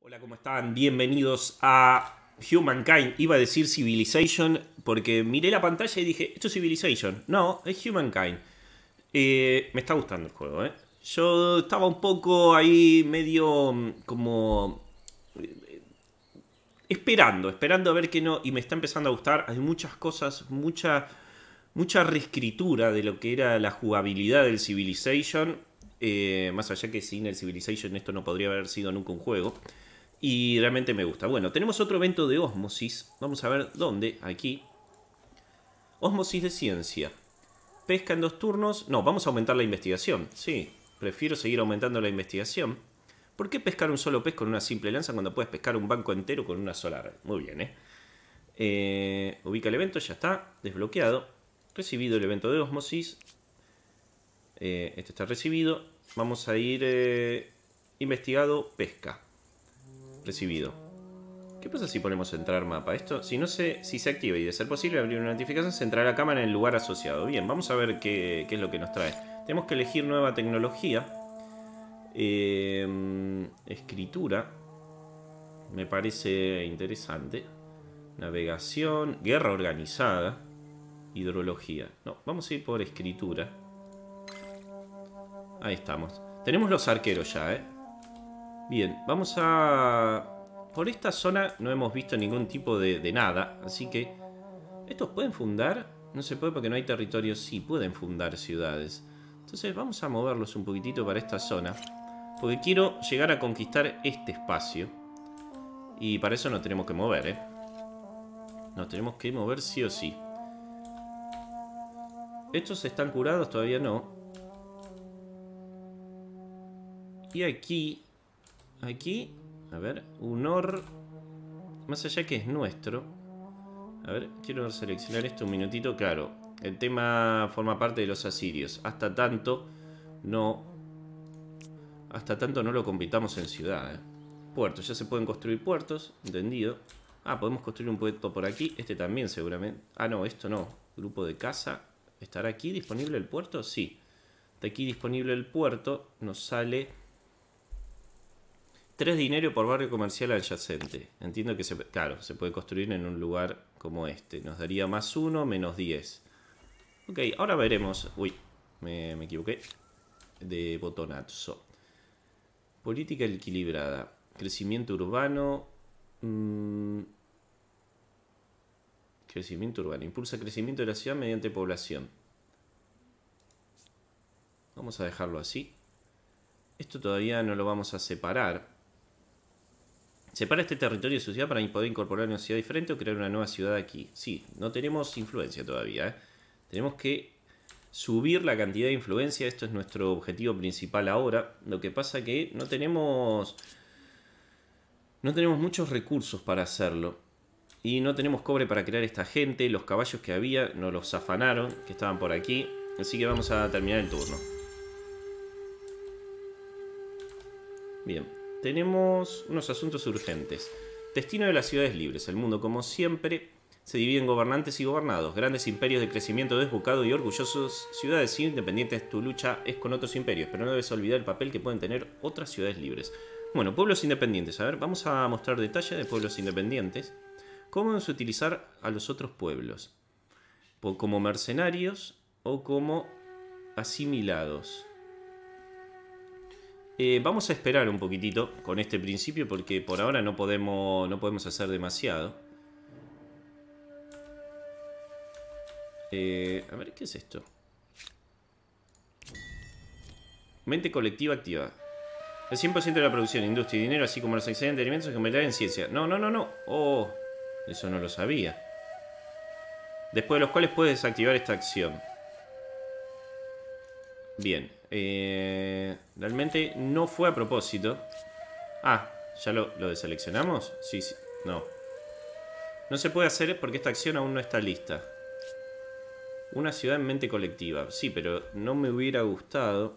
Hola, ¿cómo están? Bienvenidos a Humankind. Iba a decir Civilization porque miré la pantalla y dije, esto es Civilization. No, es Humankind. Me está gustando el juego, ¿eh? Yo estaba un poco ahí medio como esperando a ver qué no. Y me está empezando a gustar. Hay muchas cosas, mucha reescritura de lo que era la jugabilidad del Civilization. Más allá que sin el Civilization esto no podría haber sido nunca un juego. Y realmente me gusta. Bueno, tenemos otro evento de Osmosis. Vamos a ver dónde. Aquí. Osmosis de ciencia. Pesca en 2 turnos. No, vamos a aumentar la investigación. Sí, prefiero seguir aumentando la investigación. ¿Por qué pescar un solo pez con una simple lanza cuando puedes pescar un banco entero con una sola red? Muy bien, ubica el evento, ya está. Desbloqueado. Recibido el evento de Osmosis. Este está recibido. Vamos a ir... investigado, pesca. Recibido. ¿Qué pasa si ponemos entrar mapa? Esto, si no sé si se activa y de ser posible abrir una notificación, se entrará la cámara en el lugar asociado. Bien, vamos a ver qué es lo que nos trae. Tenemos que elegir nueva tecnología. Escritura. Me parece interesante. Navegación. Guerra organizada. Hidrología. No, vamos a ir por escritura. Ahí estamos. Tenemos los arqueros ya, Bien, vamos a... Por esta zona no hemos visto ningún tipo de nada, así que... ¿Estos pueden fundar? No se puede porque no hay territorio. Sí, pueden fundar ciudades. Entonces vamos a moverlos un poquitito para esta zona, porque quiero llegar a conquistar este espacio. Y para eso nos tenemos que mover, Nos tenemos que mover sí o sí. ¿Estos están curados? Todavía no. Y aquí... Aquí, a ver, Unor, más allá que es nuestro. A ver, quiero seleccionar esto un minutito. Claro, el tema forma parte de los asirios. Hasta tanto no lo convirtamos en ciudad, Puertos, ya se pueden construir puertos, entendido. Ah, podemos construir un puerto por aquí. Este también seguramente. Ah, no, esto no. Grupo de caza. ¿Estará aquí disponible el puerto? Sí. Está aquí disponible el puerto. Nos sale... 3 dinero por barrio comercial adyacente. Entiendo que claro, se puede construir en un lugar como este. Nos daría más 1, menos 10. Ok, ahora veremos. Uy, me equivoqué. De botonazo. Política equilibrada. Crecimiento urbano. Crecimiento urbano. Impulsa crecimiento de la ciudad mediante población. Vamos a dejarlo así. Esto todavía no lo vamos a separar. Separa este territorio de su ciudad para poder incorporar una ciudad diferente o crear una nueva ciudad aquí. Sí, no tenemos influencia todavía, Tenemos que subir la cantidad de influencia. Esto es nuestro objetivo principal ahora. Lo que pasa que no tenemos muchos recursos para hacerlo. Y no tenemos cobre para crear esta gente. Los caballos que había nos los afanaron, que estaban por aquí. Así que vamos a terminar el turno. Bien. Tenemos unos asuntos urgentes. Destino de las ciudades libres. El mundo, como siempre, se divide en gobernantes y gobernados. Grandes imperios de crecimiento desbocado y orgullosos. Ciudades independientes, tu lucha es con otros imperios. Pero no debes olvidar el papel que pueden tener otras ciudades libres. Bueno, pueblos independientes. A ver, vamos a mostrar detalles de pueblos independientes. ¿Cómo vamos a utilizar a los otros pueblos? Como mercenarios o como asimilados. Vamos a esperar un poquitito con este principio porque por ahora no podemos hacer demasiado. A ver, ¿qué es esto? Mente colectiva activa. El 100% de la producción, industria y dinero, así como los excedentes de alimentos, se convertirá en ciencia. No. Oh, eso no lo sabía. Después de los cuales puedes desactivar esta acción. Bien. Realmente no fue a propósito. Ah, ¿ya lo deseleccionamos? Sí, no. No se puede hacer porque esta acción aún no está lista. Una ciudad en mente colectiva. Sí, pero no me hubiera gustado.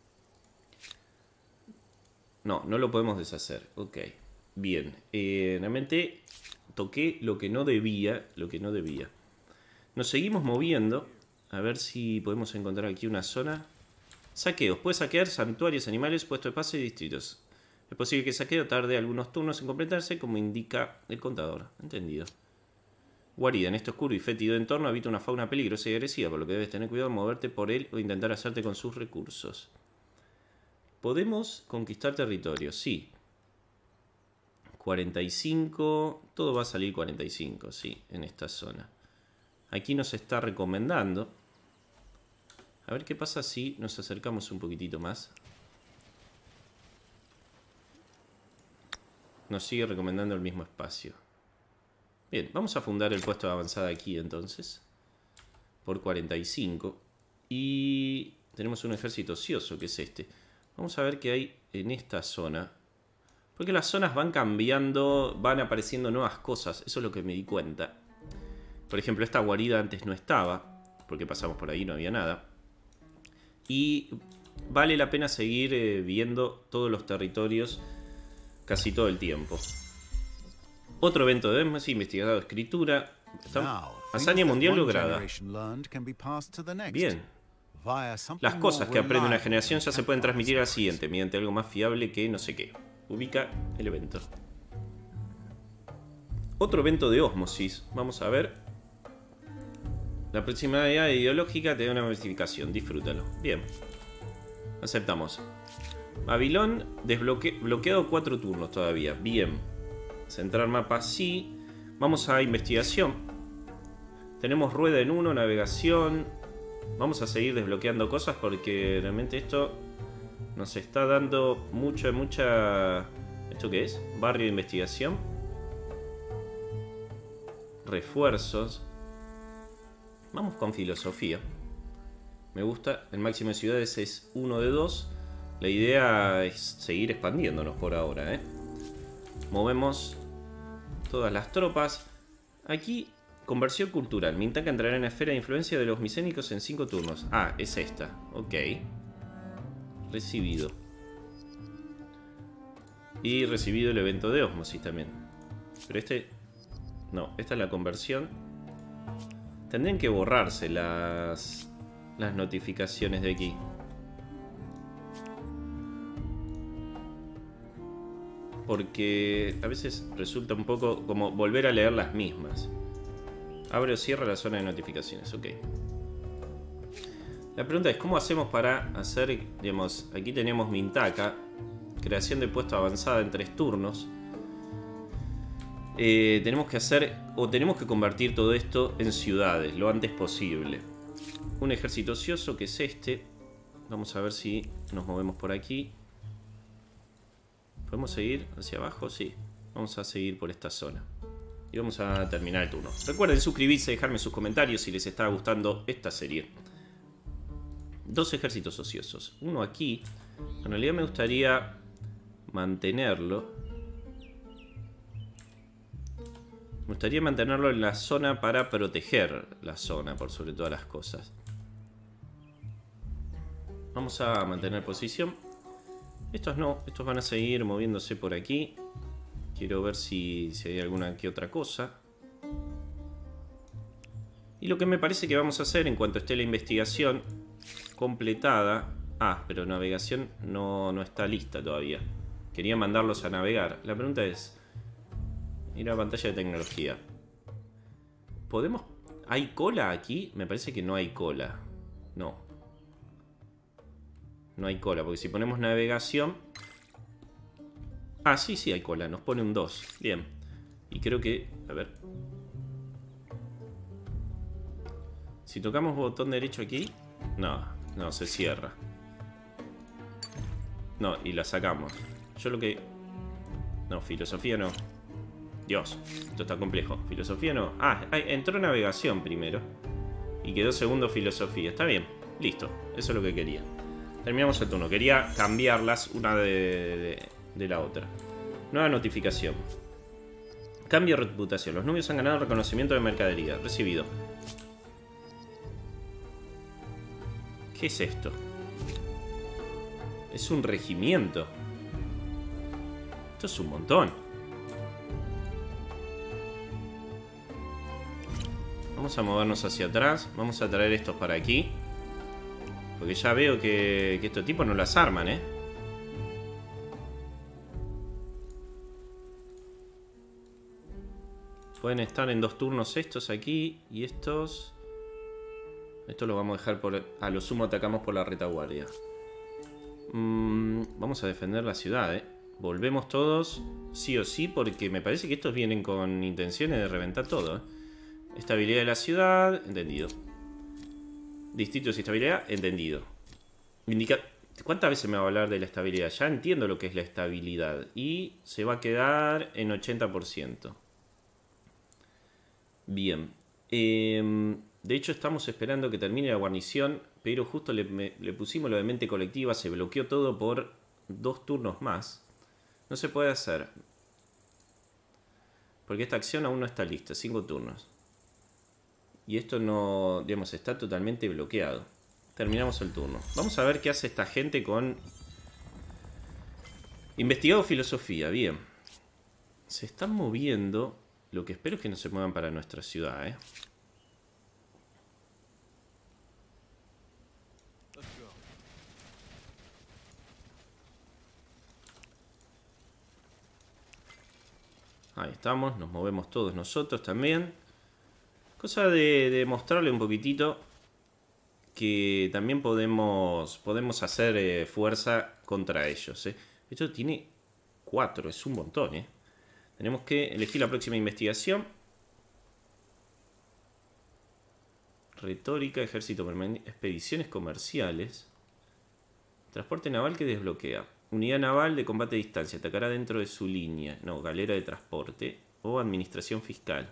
No lo podemos deshacer. Ok. Bien. Realmente toqué lo que no debía. Nos seguimos moviendo. A ver si podemos encontrar aquí una zona. Saqueos. Puede saquear santuarios, animales, puestos de paso y distritos. Es posible que el saqueo tarde algunos turnos en completarse, como indica el contador. Entendido. Guarida. En este oscuro y fétido entorno habita una fauna peligrosa y agresiva, por lo que debes tener cuidado de moverte por él o intentar hacerte con sus recursos. Podemos conquistar territorio, sí. 45. Todo va a salir 45, sí, en esta zona. Aquí nos está recomendando. A ver qué pasa si nos acercamos un poquitito más. Nos sigue recomendando el mismo espacio. Bien, vamos a fundar el puesto de avanzada aquí entonces. Por 45. Y tenemos un ejército ocioso, que es este. Vamos a ver qué hay en esta zona. Porque las zonas van cambiando, van apareciendo nuevas cosas. Eso es lo que me di cuenta. Por ejemplo, esta guarida antes no estaba, porque pasamos por ahí y no había nada. Y vale la pena seguir viendo todos los territorios casi todo el tiempo. Otro evento de Desmos, investigado escritura. Hazaña mundial lograda. Bien. Las cosas que aprende una generación ya se pueden transmitir a la siguiente mediante algo más fiable que no sé qué. Ubica el evento. Otro evento de ósmosis. Vamos a ver. La proximidad ideológica te da una notificación. Disfrútalo. Bien. Aceptamos. Babilón bloqueado 4 turnos todavía. Bien. Centrar mapa sí. Vamos a investigación. Tenemos rueda en 1, navegación. Vamos a seguir desbloqueando cosas porque realmente esto nos está dando mucha... ¿Esto qué es? Barrio de investigación. Refuerzos. Vamos con filosofía. Me gusta. El máximo de ciudades es 1 de 2. La idea es seguir expandiéndonos por ahora, ¿eh? Movemos todas las tropas. Aquí, conversión cultural. Mintaka entrará en la esfera de influencia de los micénicos en 5 turnos. Ah, es esta. Ok. Recibido. Y recibido el evento de ósmosis también. Pero este... No, esta es la conversión. Tendrían que borrarse las notificaciones de aquí. Porque a veces resulta un poco como volver a leer las mismas. Abre o cierra la zona de notificaciones, ok. La pregunta es, ¿cómo hacemos para hacer, digamos, aquí tenemos Mintaka, creación de puesto avanzada en 3 turnos. Tenemos que hacer, o tenemos que convertir todo esto en ciudades, lo antes posible. Un ejército ocioso, que es este. Vamos a ver si nos movemos por aquí. ¿Podemos seguir hacia abajo? Sí. Vamos a seguir por esta zona. Y vamos a terminar el turno. Recuerden suscribirse y dejarme sus comentarios si les está gustando esta serie. 2 ejércitos ociosos. Uno aquí. En realidad me gustaría mantenerlo. Me gustaría mantenerlo en la zona para proteger la zona por sobre todas las cosas. Vamos a mantener posición. Estos no, estos van a seguir moviéndose por aquí. Quiero ver si hay alguna que otra cosa. Y lo que me parece que vamos a hacer en cuanto esté la investigación completada... Ah, pero navegación no está lista todavía. Quería mandarlos a navegar. La pregunta es... Ir a pantalla de tecnología. ¿Podemos...? ¿Hay cola aquí? Me parece que no hay cola. No. No hay cola, porque si ponemos navegación... Ah, sí hay cola. Nos pone un 2. Bien. Y creo que... A ver. Si tocamos botón derecho aquí... No, se cierra. No, y la sacamos. Yo lo que... No, filosofía no. Dios, esto está complejo. Filosofía no. Ah, entró navegación primero. Y quedó segundo filosofía. Está bien, listo. Eso es lo que quería. Terminamos el turno. Quería cambiarlas una de la otra. Nueva notificación. Cambio de reputación. Los nubios han ganado reconocimiento de mercadería. Recibido. ¿Qué es esto? Es un regimiento. Esto es un montón. Vamos a movernos hacia atrás. Vamos a traer estos para aquí. Porque ya veo que estos tipos no las arman, ¿eh? Pueden estar en 2 turnos estos aquí y estos. Esto lo vamos a dejar por... A lo sumo atacamos por la retaguardia. Vamos a defender la ciudad, ¿eh? Volvemos todos, sí o sí, porque me parece que estos vienen con intenciones de reventar todo, ¿eh? Estabilidad de la ciudad, entendido. Distritos y estabilidad, entendido. ¿Cuántas veces me va a hablar de la estabilidad? Ya entiendo lo que es la estabilidad. Y se va a quedar en 80%. Bien. De hecho, estamos esperando que termine la guarnición, pero justo le pusimos lo de mente colectiva, se bloqueó todo por 2 turnos más. No se puede hacer. Porque esta acción aún no está lista, 5 turnos. Y esto no, digamos, está totalmente bloqueado. Terminamos el turno. Vamos a ver qué hace esta gente con... Investigado filosofía, bien. Se están moviendo. Lo que espero es que no se muevan para nuestra ciudad, ¿eh? Ahí estamos, nos movemos todos nosotros también. Cosa de mostrarle un poquitito que también podemos hacer fuerza contra ellos, ¿eh? Esto tiene 4, es un montón, ¿eh? Tenemos que elegir la próxima investigación. Retórica, ejército permanente, expediciones comerciales. Transporte naval que desbloquea. Unidad naval de combate a distancia. Atacará dentro de su línea. No, galera de transporte. O administración fiscal.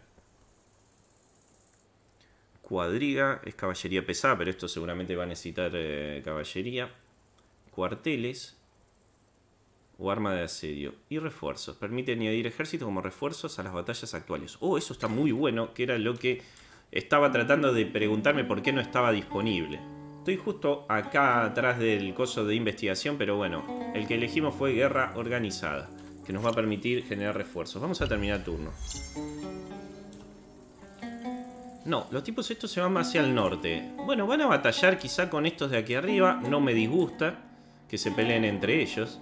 Cuadriga es caballería pesada, pero esto seguramente va a necesitar caballería. Cuarteles. O arma de asedio. Y refuerzos. Permite añadir ejércitos como refuerzos a las batallas actuales. Oh, eso está muy bueno, que era lo que estaba tratando de preguntarme por qué no estaba disponible. Estoy justo acá atrás del coso de investigación, pero bueno, el que elegimos fue guerra organizada, que nos va a permitir generar refuerzos. Vamos a terminar turno. No, los tipos estos se van más hacia el norte. Bueno, van a batallar quizá con estos de aquí arriba. No me disgusta que se peleen entre ellos.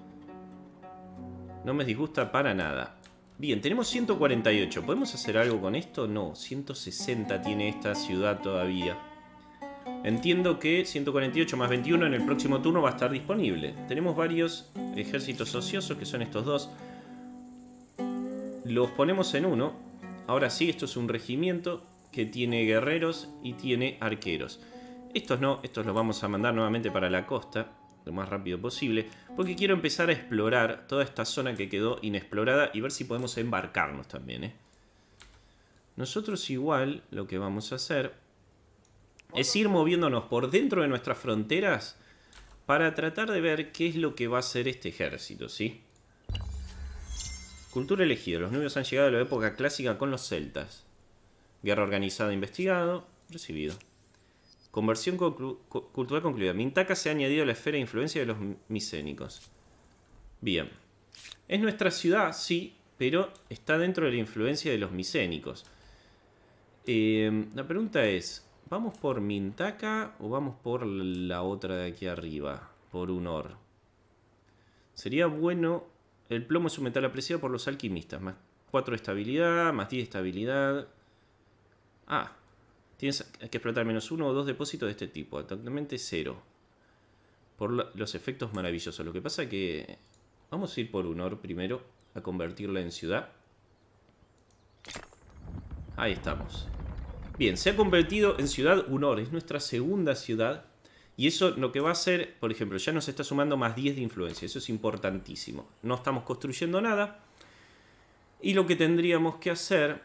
No me disgusta para nada. Bien, tenemos 148. ¿Podemos hacer algo con esto? No, 160 tiene esta ciudad todavía. Entiendo que 148 más 21 en el próximo turno va a estar disponible. Tenemos varios ejércitos ociosos, que son estos dos. Los ponemos en uno. Ahora sí, esto es un regimiento que tiene guerreros y tiene arqueros. Estos no, estos los vamos a mandar nuevamente para la costa lo más rápido posible, porque quiero empezar a explorar toda esta zona que quedó inexplorada y ver si podemos embarcarnos también, ¿eh? Nosotros igual lo que vamos a hacer es ir moviéndonos por dentro de nuestras fronteras para tratar de ver qué es lo que va a hacer este ejército, ¿sí? Cultura elegida. Los nubios han llegado a la época clásica con los celtas. Guerra organizada investigado. Recibido. Conversión cultural concluida. Mintaka se ha añadido a la esfera de influencia de los micénicos. Bien. Es nuestra ciudad, sí, pero está dentro de la influencia de los micénicos. La pregunta es, ¿vamos por Mintaka o vamos por la otra de aquí arriba? Por Unor. Sería bueno... El plomo es un metal apreciado por los alquimistas. Más 4 de estabilidad, más 10 de estabilidad. Ah, tienes que explotar menos 1 o 2 depósitos de este tipo. Actualmente 0. Por los efectos maravillosos. Lo que pasa es que... Vamos a ir por Unor primero. A convertirla en ciudad. Ahí estamos. Bien, se ha convertido en ciudad Unor. Es nuestra segunda ciudad. Y eso lo que va a hacer, por ejemplo, ya nos está sumando más 10 de influencia. Eso es importantísimo. No estamos construyendo nada. Y lo que tendríamos que hacer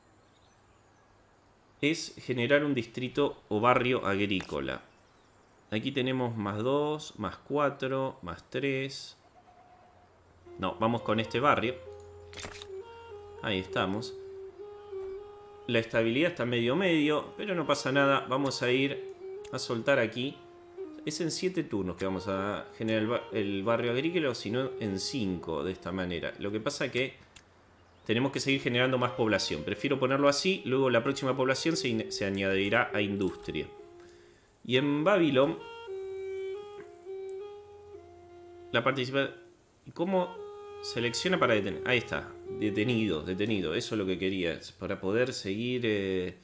es generar un distrito o barrio agrícola. Aquí tenemos más 2, más 4, más 3. No, vamos con este barrio. Ahí estamos. La estabilidad está medio, pero no pasa nada. Vamos a ir a soltar aquí. Es en 7 turnos que vamos a generar el barrio agrícola, o si no en 5 de esta manera. Lo que pasa es que tenemos que seguir generando más población. Prefiero ponerlo así, luego la próxima población se añadirá a industria. Y en Babilón, la participación... ¿Cómo Selecciona para detener. Ahí está. Detenido, detenido. Eso es lo que quería. Para poder seguir...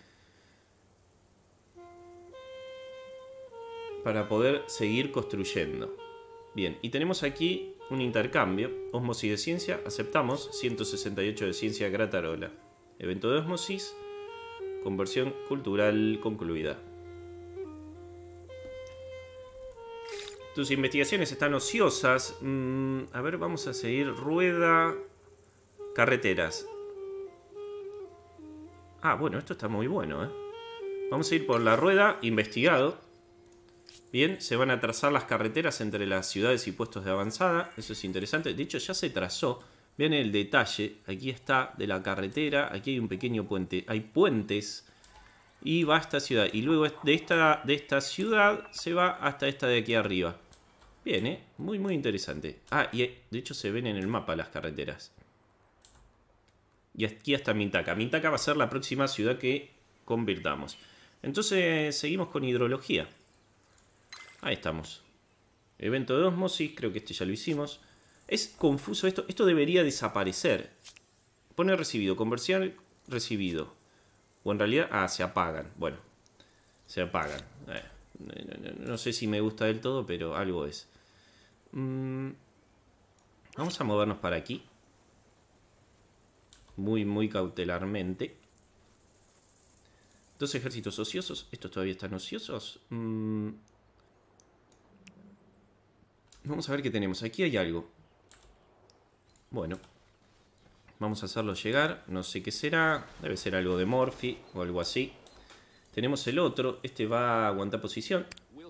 para poder seguir construyendo. Bien, y tenemos aquí un intercambio. Osmosis de ciencia, aceptamos. 168 de ciencia Gratarola. Evento de osmosis. Conversión cultural concluida. Tus investigaciones están ociosas. A ver, vamos a seguir. Rueda. Carreteras. Ah, bueno, esto está muy bueno, ¿eh? Vamos a ir por la rueda. Investigado. Bien, se van a trazar las carreteras entre las ciudades y puestos de avanzada. Eso es interesante. De hecho, ya se trazó. Vean el detalle. Aquí está de la carretera. Aquí hay un pequeño puente. Hay puentes. Y va a esta ciudad. Y luego de esta ciudad se va hasta esta de aquí arriba. Bien, ¿eh? Muy, muy interesante. Ah, y de hecho se ven en el mapa las carreteras. Y aquí hasta Mintaka. Mintaka va a ser la próxima ciudad que convirtamos. Entonces seguimos con hidrología. Ahí estamos. Evento de osmosis. Creo que este ya lo hicimos. Es confuso esto. Esto debería desaparecer. Pone recibido. Conversión recibido. O en realidad... Ah, se apagan. Bueno. Se apagan. No sé si me gusta del todo, pero algo es. Vamos a movernos para aquí. Muy, muy cautelarmente. Dos ejércitos ociosos. ¿Estos todavía están ociosos? Vamos a ver qué tenemos. Aquí hay algo. Bueno. Vamos a hacerlo llegar. No sé qué será. Debe ser algo de Morphy o algo así. Tenemos el otro. Este va a aguantar posición.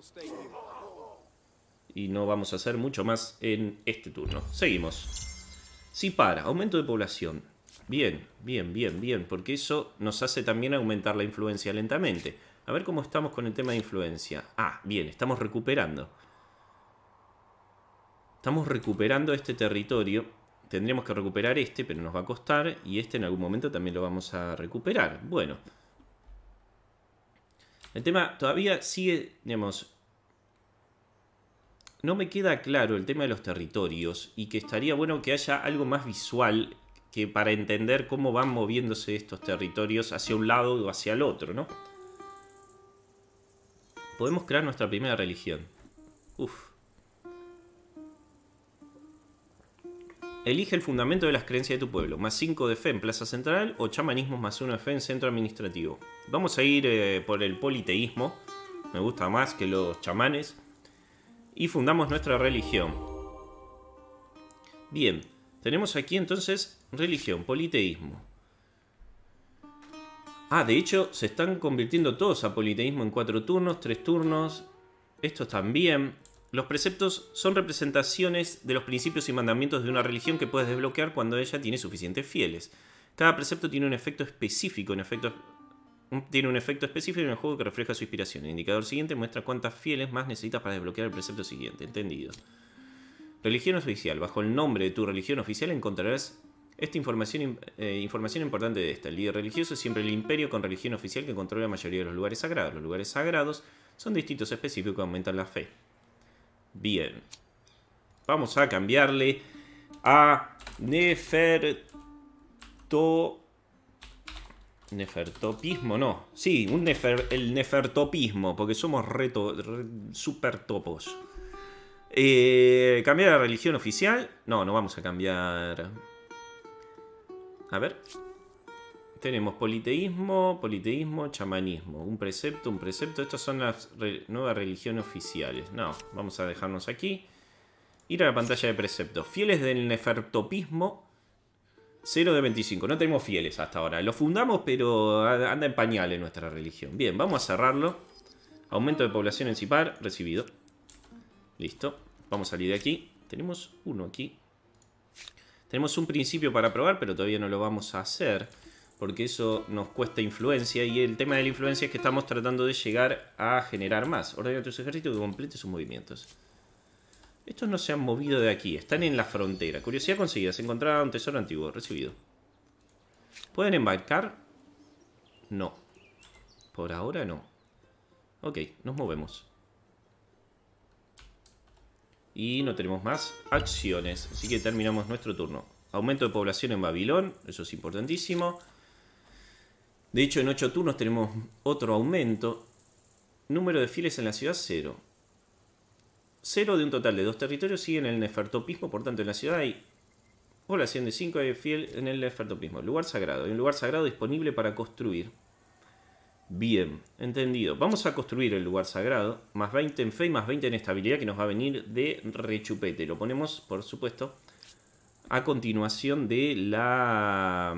Y no vamos a hacer mucho más en este turno. Seguimos. Si para. Aumento de población. Bien, bien, bien, bien. Porque eso nos hace también aumentar la influencia lentamente. A ver cómo estamos con el tema de influencia. Ah, bien. Estamos recuperando. Estamos recuperando este territorio. Tendríamos que recuperar este, pero nos va a costar. Y este en algún momento también lo vamos a recuperar. Bueno. El tema todavía sigue, digamos... No me queda claro el tema de los territorios. Y que estaría bueno que haya algo más visual que para entender cómo van moviéndose estos territorios hacia un lado o hacia el otro, ¿no? Podemos crear nuestra primera religión. Uf. Elige el fundamento de las creencias de tu pueblo. Más 5 de fe en Plaza Central o chamanismo más 1 de fe en Centro Administrativo. Vamos a ir por el politeísmo. Me gusta más que los chamanes. Y fundamos nuestra religión. Bien. Tenemos aquí entonces religión, politeísmo. Ah, de hecho se están convirtiendo todos a politeísmo en 4 turnos, 3 turnos. Estos también. Los preceptos son representaciones de los principios y mandamientos de una religión que puedes desbloquear cuando ella tiene suficientes fieles. Cada precepto tiene un efecto específico, tiene un efecto específico en el juego que refleja su inspiración. El indicador siguiente muestra cuántas fieles más necesitas para desbloquear el precepto siguiente. Entendido. Religión oficial. Bajo el nombre de tu religión oficial encontrarás esta información importante de esta. El líder religioso es siempre el imperio con religión oficial que controla la mayoría de los lugares sagrados. Los lugares sagrados son distintos específicos que aumentan la fe. Bien. Vamos a cambiarle a Nefertopismo, no. Sí, el nefertopismo, porque somos super topos. ¿Cambiar la religión oficial? No, no vamos a cambiar. A ver. Tenemos politeísmo, chamanismo. Un precepto. Estas son las nuevas religiones oficiales. No, vamos a dejarnos aquí. Ir a la pantalla de preceptos. Fieles del nefertopismo. 0 de 25. No tenemos fieles hasta ahora. Lo fundamos, pero anda en pañales nuestra religión. Bien, vamos a cerrarlo. Aumento de población en Cipar. Recibido. Listo. Vamos a salir de aquí. Tenemos uno aquí. Tenemos un principio para probar, pero todavía no lo vamos a hacer. Porque eso nos cuesta influencia. Y el tema de la influencia es que estamos tratando de llegar a generar más. Ordena a tus ejércitos que complete sus movimientos. Estos no se han movido de aquí. Están en la frontera. Curiosidad conseguida. Se encontraba un tesoro antiguo. Recibido. ¿Pueden embarcar? No. Por ahora no. Ok, nos movemos. Y no tenemos más acciones. Así que terminamos nuestro turno. Aumento de población en Babilón. Eso es importantísimo. De hecho, en 8 turnos tenemos otro aumento. Número de fieles en la ciudad, 0. 0 de un total de 2 territorios siguen el nefertopismo. Por tanto, en la ciudad hay población de 5 de fiel en el nefertopismo. Lugar sagrado. Hay un lugar sagrado disponible para construir. Bien, entendido. Vamos a construir el lugar sagrado. Más 20 en fe y más 20 en estabilidad, que nos va a venir de rechupete. Lo ponemos, por supuesto, a continuación de la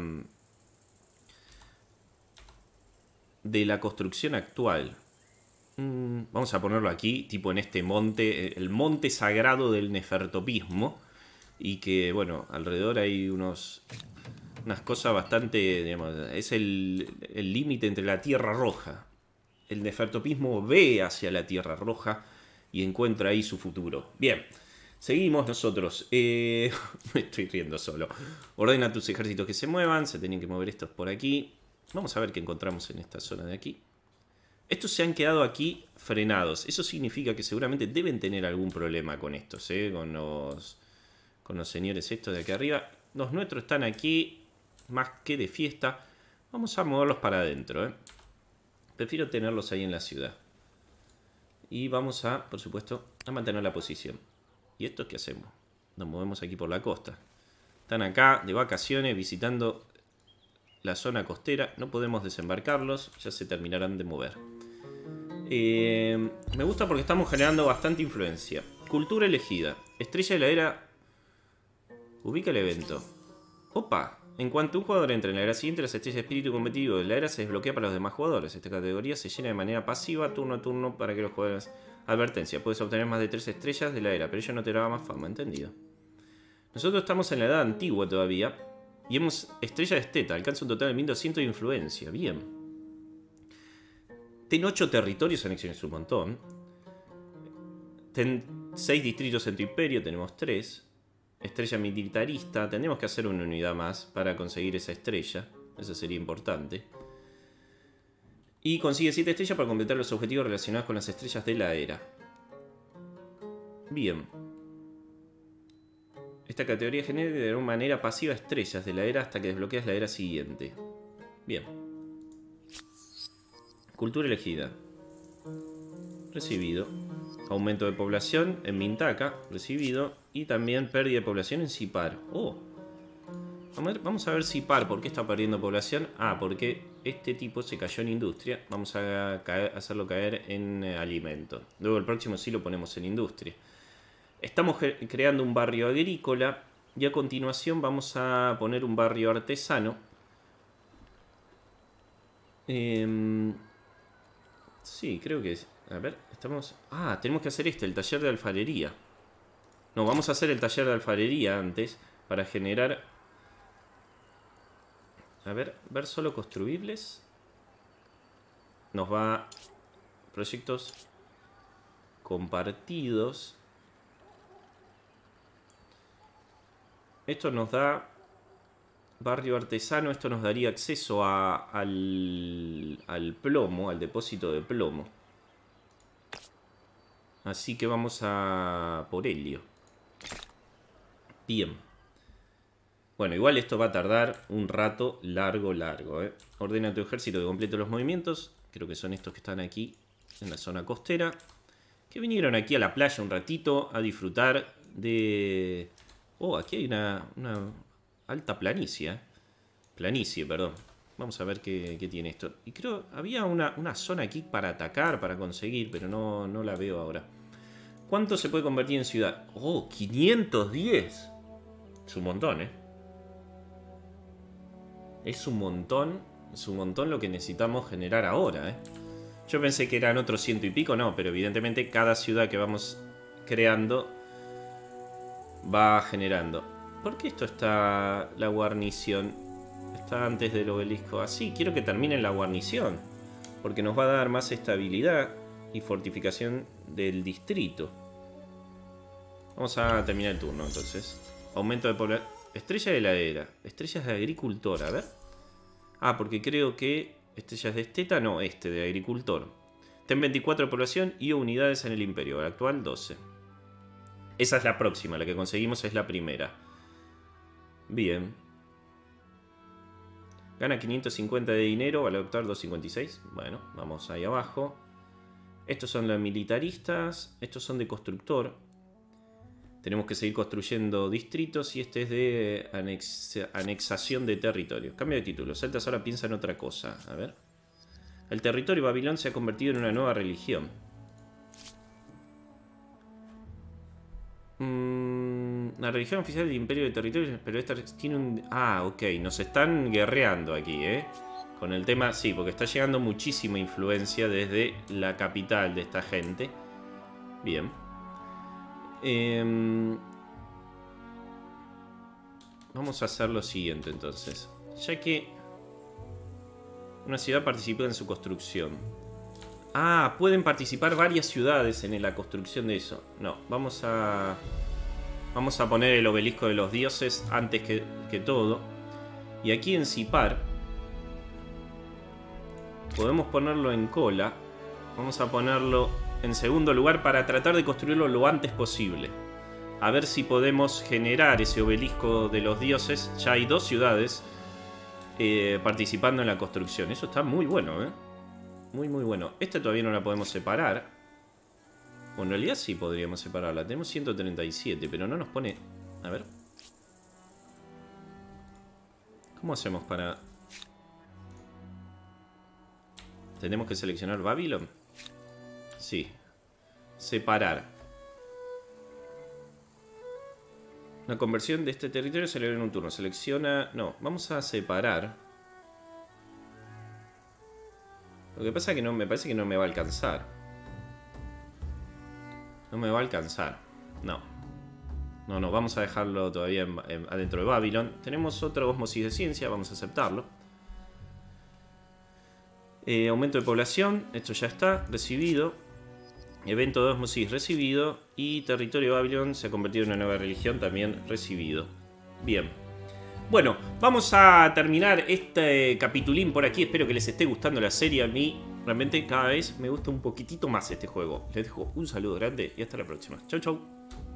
construcción actual. Vamos a ponerlo aquí, tipo en este monte, el monte sagrado del nefertopismo. Y que, bueno, alrededor hay unas cosas bastante, digamos, es el límite entre la Tierra Roja. El nefertopismo ve hacia la Tierra Roja y encuentra ahí su futuro. Bien, seguimos nosotros. Me estoy riendo solo. Ordena tus ejércitos que se muevan. Se tienen que mover estos por aquí. Vamos a ver qué encontramos en esta zona de aquí. Estos se han quedado aquí frenados. Eso significa que seguramente deben tener algún problema con estos, con los señores estos de aquí arriba. Los nuestros están aquí más que de fiesta. Vamos a moverlos para adentro. Prefiero tenerlos ahí en la ciudad. Y vamos a, por supuesto, a mantener la posición. ¿Y esto qué hacemos? Nos movemos aquí por la costa. Están acá de vacaciones visitando la zona costera. No podemos desembarcarlos. Ya se terminarán de mover. Me gusta porque estamos generando bastante influencia. Cultura elegida. Estrella de la era. Ubica el evento. Opa. En cuanto un jugador entra en la era siguiente, las estrellas de espíritu competitivo de la era se desbloquea para los demás jugadores. Esta categoría se llena de manera pasiva turno a turno para que los jugadores... Advertencia. Puedes obtener más de 3 estrellas de la era, pero ello no te dará más fama. Entendido. Nosotros estamos en la edad antigua todavía. Y hemos... Estrella de esteta. Alcanza un total de 1200 de influencia. Bien. Ten 8 territorios, anexiones un montón. Ten 6 distritos en tu imperio, tenemos 3. Estrella militarista, tendremos que hacer una unidad más para conseguir esa estrella. Eso sería importante. Y consigue 7 estrellas para completar los objetivos relacionados con las estrellas de la era. Bien. Esta categoría genera de una manera pasiva estrellas de la era hasta que desbloqueas la era siguiente. Bien. Cultura elegida. Recibido. Aumento de población en Mintaka. Recibido. Y también pérdida de población en Sipar. Oh. Vamos a ver Sipar. ¿Por qué está perdiendo población? Ah, porque este tipo se cayó en industria. Vamos a hacerlo caer en alimento. Luego el próximo sí lo ponemos en industria. Estamos creando un barrio agrícola. Y a continuación vamos a poner un barrio artesano. Sí, creo que es. A ver, estamos... Ah, tenemos que hacer el taller de alfarería. No, vamos a hacer el taller de alfarería antes para generar... A ver solo construibles. Nos va... Proyectos compartidos. Esto nos da... Barrio artesano, esto nos daría acceso al plomo, al depósito de plomo. Así que vamos a por helio. Bien. Bueno, igual esto va a tardar un rato largo. Ordena tu ejército que complete los movimientos. Creo que son estos que están aquí en la zona costera. Que vinieron aquí a la playa un ratito a disfrutar de... Oh, aquí hay una alta planicie. Planicie, perdón. Vamos a ver qué tiene esto. Y creo había una zona aquí para atacar, para conseguir, pero no la veo ahora. ¿Cuánto se puede convertir en ciudad? Oh, 510. Es un montón, Es un montón lo que necesitamos generar ahora, Yo pensé que eran otros 100 y pico, no, pero evidentemente cada ciudad que vamos creando va generando. ¿Por qué esto está la guarnición? Está antes del obelisco. Así, quiero que termine la guarnición. Porque nos va a dar más estabilidad y fortificación del distrito. Vamos a terminar el turno entonces. Aumento de población. Estrella de heladera. Estrellas de agricultor, a ver. Ah, porque creo que... Estrellas de esteta, no, de agricultor. Ten 24 de población y unidades en el imperio. El actual 12. Esa es la próxima, la que conseguimos es la primera. Bien. Gana 550 de dinero al adoptar 256. Bueno, vamos ahí abajo. Estos son los militaristas. Estos son de constructor. Tenemos que seguir construyendo distritos. Y este es de anexación de territorio. Cambio de título. Celtas ahora piensa en otra cosa. A ver. El territorio Babilón se ha convertido en una nueva religión. La religión oficial del Imperio de Territorios, pero esta tiene un... Ah, ok, nos están guerreando aquí, con el tema, sí, porque está llegando muchísima influencia desde la capital de esta gente. Bien. Vamos a hacer lo siguiente entonces. Ya que una ciudad participó en su construcción. Ah, pueden participar varias ciudades en la construcción de eso. No, vamos a poner el obelisco de los dioses antes que todo. Y aquí en Sipar podemos ponerlo en cola. Vamos a ponerlo en segundo lugar para tratar de construirlo lo antes posible. A ver si podemos generar ese obelisco de los dioses. Ya hay 2 ciudades participando en la construcción. Eso está muy bueno, Muy, muy bueno. Esta todavía no la podemos separar. Bueno, en realidad sí podríamos separarla. Tenemos 137, pero no nos pone... A ver. ¿Cómo hacemos para...? ¿Tenemos que seleccionar Babylon? Sí. Separar. La conversión de este territorio se logra en un turno. Selecciona... No, vamos a separar. Lo que pasa es que no, me parece que no me va a alcanzar. No me va a alcanzar. No. No, vamos a dejarlo todavía adentro de Babylon. Tenemos otro Osmosis de Ciencia, vamos a aceptarlo. Aumento de población, esto ya está, recibido. Evento de Osmosis recibido. Y territorio de Babylon se ha convertido en una nueva religión, también recibido. Bien. Bueno, vamos a terminar este capitulín por aquí. Espero que les esté gustando la serie. A mí realmente cada vez me gusta un poquitito más este juego. Les dejo un saludo grande y hasta la próxima. Chau, chau.